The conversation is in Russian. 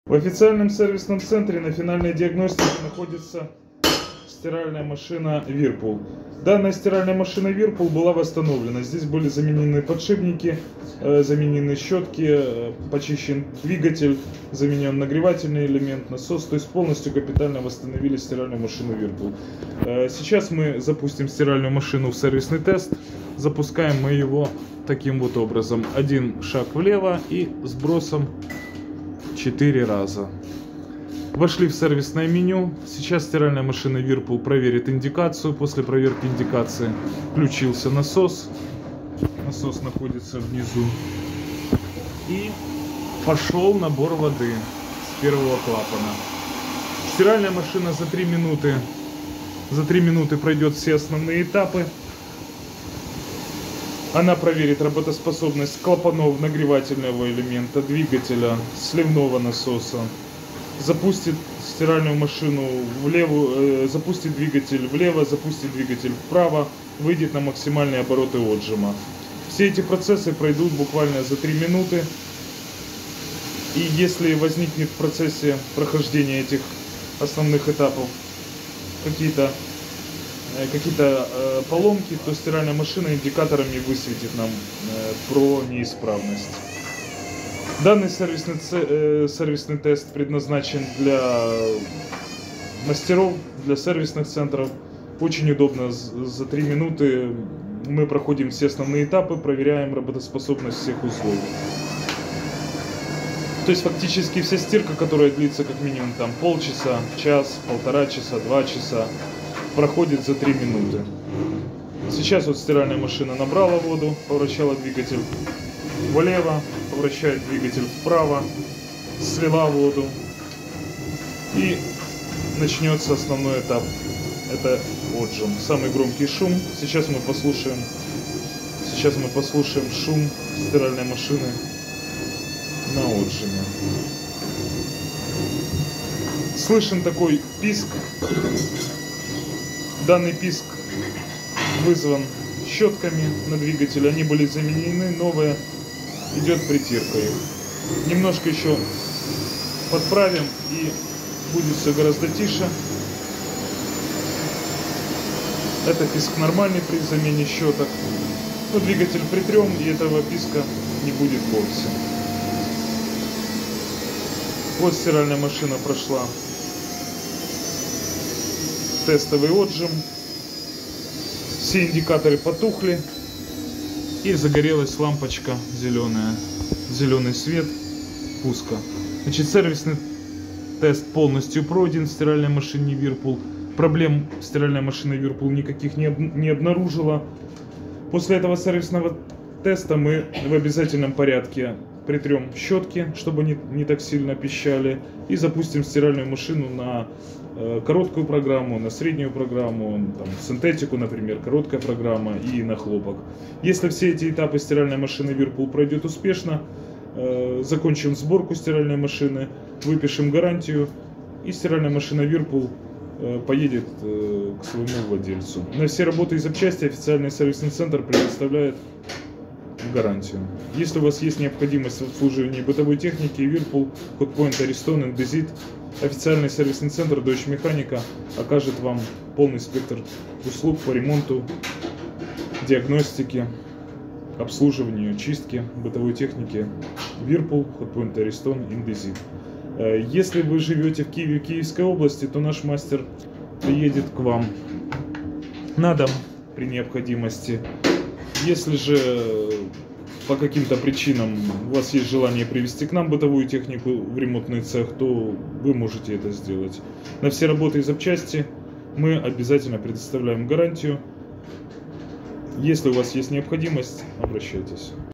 В официальном сервисном центре на финальной диагностике находится стиральная машина Whirlpool. Данная стиральная машина Whirlpool была восстановлена. Здесь были заменены подшипники, заменены щетки, почищен двигатель, заменен нагревательный элемент, насос. То есть полностью капитально восстановили стиральную машину Whirlpool. Сейчас мы запустим стиральную машину в сервисный тест. Запускаем мы его таким вот образом. Один шаг влево и сбросом 4 раза. Вошли в сервисное меню. Сейчас стиральная машина Whirlpool проверит индикацию. После проверки индикации включился насос. Насос находится внизу. И пошел набор воды с первого клапана. Стиральная машина за 3 минуты пройдет все основные этапы. Она проверит работоспособность клапанов нагревательного элемента, двигателя, сливного насоса. Запустит стиральную машину влево, запустит двигатель влево, запустит двигатель вправо, выйдет на максимальные обороты отжима. Все эти процессы пройдут буквально за 3 минуты. И если возникнет в процессе прохождения этих основных этапов какие-то поломки, то стиральная машина индикаторами высветит нам про неисправность. Данный сервисный тест предназначен для мастеров, для сервисных центров. Очень удобно, за 3 минуты мы проходим все основные этапы, проверяем работоспособность всех узлов. То есть фактически вся стирка, которая длится как минимум там полчаса, час, 1,5 часа, 2 часа, проходит за 3 минуты. Сейчас вот стиральная машина набрала воду, поворачивала двигатель влево, поворачивает двигатель вправо, слила воду. И начнется основной этап. Это отжим. Самый громкий шум. Сейчас мы послушаем шум стиральной машины на отжиме. Слышен такой писк. Данный писк вызван щетками на двигателе. Они были заменены, новые. Идет притирка их. Немножко еще подправим, и будет все гораздо тише. Это писк нормальный при замене щеток. Но двигатель притрем, и этого писка не будет вовсе. Вот стиральная машина прошла тестовый отжим. Все индикаторы потухли. И загорелась лампочка зеленая. Зеленый свет пуска. Значит, сервисный тест полностью пройден в стиральной машине Whirlpool. Проблем стиральная машина Whirlpool никаких не обнаружила. После этого сервисного теста мы в обязательном порядке притрем щетки, чтобы не так сильно пищали. И запустим стиральную машину на короткую программу, на среднюю программу, там, синтетику, например, короткая программа, и на хлопок. Если все эти этапы стиральной машины Whirlpool пройдет успешно, закончим сборку стиральной машины, выпишем гарантию, и стиральная машина Whirlpool поедет к своему владельцу. На все работы и запчасти официальный сервисный центр предоставляет гарантию. Если у вас есть необходимость в обслуживании бытовой техники, Whirlpool, Hotpoint, Ariston, Indesit, официальный сервисный центр Deutsche Mechanica окажет вам полный спектр услуг по ремонту, диагностике, обслуживанию, чистке бытовой техники Whirlpool, Hotpoint, Ariston, Indesit. Если вы живете в Киеве, Киевской области, то наш мастер приедет к вам на дом при необходимости. Если же по каким-то причинам у вас есть желание привезти к нам бытовую технику в ремонтный цех, то вы можете это сделать. На все работы и запчасти мы обязательно предоставляем гарантию. Если у вас есть необходимость, обращайтесь.